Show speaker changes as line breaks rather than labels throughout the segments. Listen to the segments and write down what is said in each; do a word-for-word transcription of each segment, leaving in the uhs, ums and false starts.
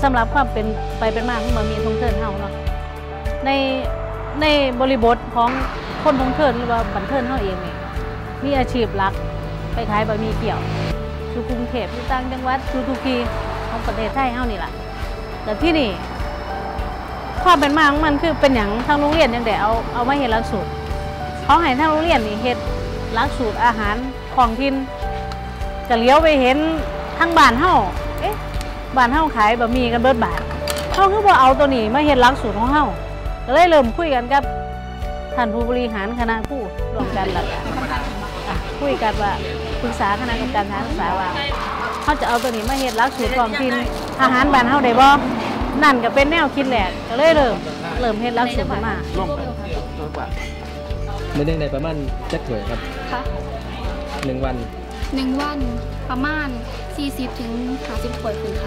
สำหรับความเป็นไปเป็นมาของบะหมี่ทงเทินเฮาเนาะในในบริบทของคนทงเทินหรือว่าบันเทินเฮาเองนี่มีอาชีพหลักไปขายบะหมี่เกี๊ยวอยู่กรุงเทพอยู่ต่างจังหวัดอยู่ทุกที่ของประเทศไทยเฮานี่แหละแต่ที่นี่ความเป็นมาของมันคือเป็นอย่างทางโรงเรียนยังแต่เอาเอามาเฮ็ดหลักสูตรเขาให้ทางโรงเรียนนี่เฮ็ดหลักสูตรอาหารของถิ่นก็เลี้ยวไปเห็นทางบ้านเฮาเอ๊ะบ้านเฮาขายบะหมี่กันเบิดบาทเฮาคือบ่เอาตัวนี้มาเฮ็ดหลักสูตรของเฮาก็เลยเริ่มคุยกันกับท่านผู้บริหารคณะครูร่วมกันแล้วคุยกันว่าปรึกษาคณะกรรมการการศึกษาว่าเขาจะเอาตัวนี้มาเฮ็ดหลักสูตรของถิ่นอาหารบ้านเฮาได้บ่นั่นก็เป็นแนวคิดแหละก็เลยเริ่มเริ่มเฮ็ดหลักสูตรขึ้นมา
เมื่อเดือนใดประมาณจักถ้วยครับค่ะหนึ่งวัน
หนึ่งวันประมาณสี่สิบถึงห้าสิบถ้วยขึ้นค่ะ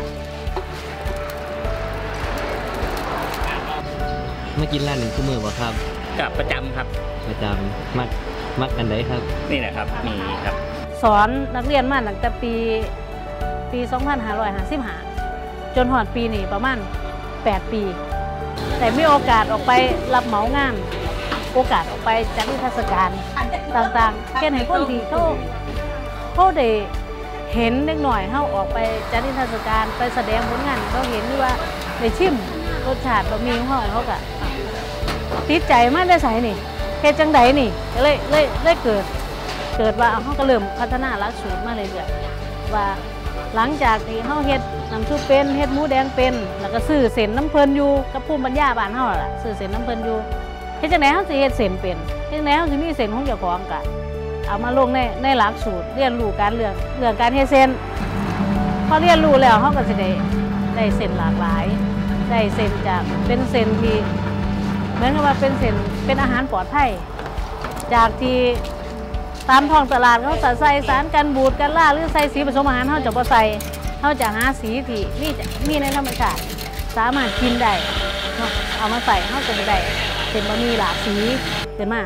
มากินร้านหนึ่งคู่มือบ่ครับ
กับประจำครับ
ประจำมักมักอันใดครับ
นี่แหละครับมีครับ
สอนนักเรียนมาตั้งแต่ปีปีสองพันห้าร้อยห้าสิบห้าจนหอดปีนี้ประมาณแปดปีแต่มีโอกาสออกไปรับเหมางานโอกาสออกไปจัดนิทรรศการต่างๆแค่ไหนคนที่เขาเขาได้เห็นเล็กหน่อยเขาออกไปจัดนิทรรศการไปแสดงผลงานเขาเห็นว่าได้ชิมรสชาติบะหมี่ของเขาก็ติดใจมากได้ใส่นี่เฮ็ดจังใดนี่ก็เลยเลยเลยเกิดเกิดว่าเขาก็เริ่มพัฒนาหลักสูตรมาเรื่อยๆว่าหลังจากที่เขาเฮ็ดน้ำซุปเป็นเฮ็ดหมูแดงเป็นแล้วก็ซื้อเส้นน้ำเพลินอยู่กับภูมิปัญญาบ้านเขาล่ะซื้อเส้นน้ำเพลินอยู่เฮ็ดจังไดเขาสิเฮ็ดเส้นเป็นเฮ็ดจังไดเขาสิมีเส้นของเจ้าของก็เอามาลงในในหลักสูตรเรียนรู้การเรื่องเรื่องการเฮ็ดเส้นพอเรียนรู้แล้วเขาก็จะได้ได้เส้นหลากหลายได้เส้นจากเป็นเส้นที่เหมือนกับว่าเป็นเส้นเป็นอาหารปลอดภัยจากที่ตามท้องตลาดเขาจะใส่สารกันบูดกันล่าหรือใส่สีผสมอาหารเขาจะบ่ใส่เขาจะหาสีที่มีมีในธรรมชาติสามารถกินได้เอามาใส่เขาจะได้เป็นบะหมี่หลากสีเกิดมา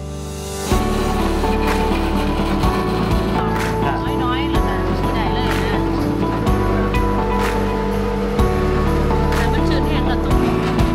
น้อยๆแล้วนะได้เลยนะแต่มันชื้นแห้งกระตุก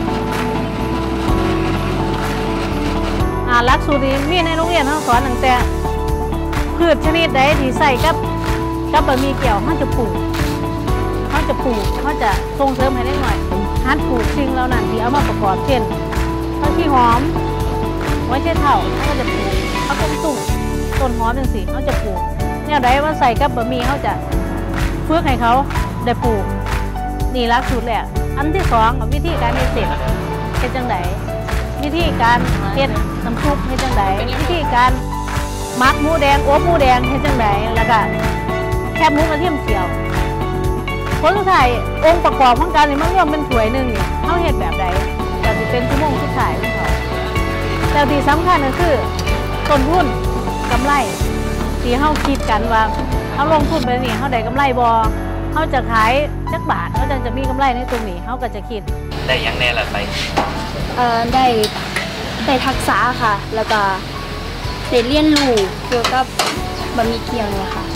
หลักสูตรนี้มีในโรงเรียนเขาสอนตั้งแต่พืชชนิดใดที่ใส่กับกับบะหมี่เกี๊ยวเขาจะปลูกเขาจะปลูกเขาจะส่งเสริมให้ได้หน่อยหัดปลูกสิ่งเหล่านั้นที่เอามาประกอบเช่นต้นที่หอมไว้เช่เท่าเขาก็จะปลูกเขาต้นตุ่มต้นหอมจังสิเขาจะปลูกเนี่ยใดว่าใส่กับบะหมี่เขาจะเพื่อให้เขาได้ปลูกนี่หลักสูตรแหละอันที่สองวิธีการเฮ็ดเสร็จเป็นจังไดวิธีการเฮ็ดน้ำซุปเฮ็ดจังไดวิธีการหมักหมูแดงอบหมูแดงเฮ็ดจังไดแล้วก็แคบหมูกระเทียมเจียวผลสุดท้ายองค์ประกอบของการนี่มันรวมเป็นถ้วยหนึ่งนี่เขาเฮ็ดแบบใดก็จะเป็นชั่วโมงสุดท้ายของเขาแต่ที่สำคัญก็คือต้นทุนกำไรที่เขาคิดกันว่าเขาลงทุนไปนี่เขาได้กำไรบ่เขาจะขายจักบาทเขาจะจะมีกำไรในตรงนี้เขาก็จะคิด
ได้ยังแน่ละไป
เอ่อได้ได้ทักษะค่ะแล้วก็ได้เรียนรู้เกี่ยวกับบะหมี่เกี๊ยวเนี่ยค่ะ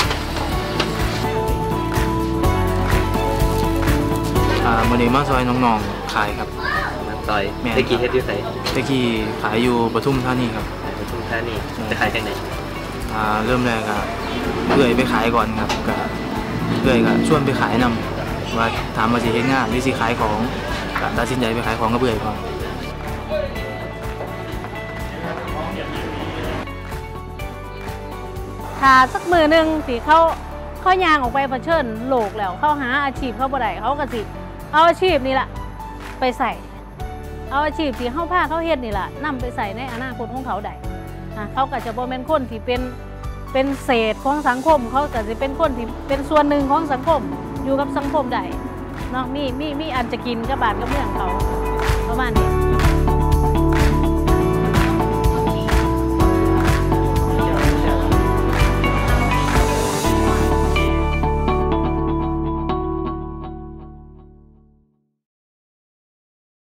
อ่ามื้อนี้มาซอยน้องๆขายครับ
มาซอยตะกี้เฮ็ดอยู่ไส
ตะกี้ขายอยู่ปทุมธานีครับ
ปทุมธานีจะขายจังได๋
อ่าเริ่มแรกก็เอื้อยไปขายก่อนครับก็เอื้อยก็ชวนไปขายนำว่าถามว่าสิเฮ็ดงานหรือสิขายของก็ตัดสินใจไปขายของกับเอื้อยก่อน
ถ้าสักมือหนึ่งสิเขาเขายางออกไปเผชิญโลกแล้วเขาหาอาชีพเขาบ่ได้เขาก็สิเอาอาชีพนี่แหละไปใส่เอาอาชีพที่เขาพาเขาเฮ็ดนี่แหละนำไปใส่ในอนาคตของเขาได้เขาก็จะบ่เป็นคนที่เป็นเป็นเศษของสังคมเขาก็จะเป็นคนที่เป็นส่วนหนึ่งของสังคมอยู่กับสังคมได้เนาะมีมีมีอันจะกินกับบ้านกับเมืองเขาประมาณนี้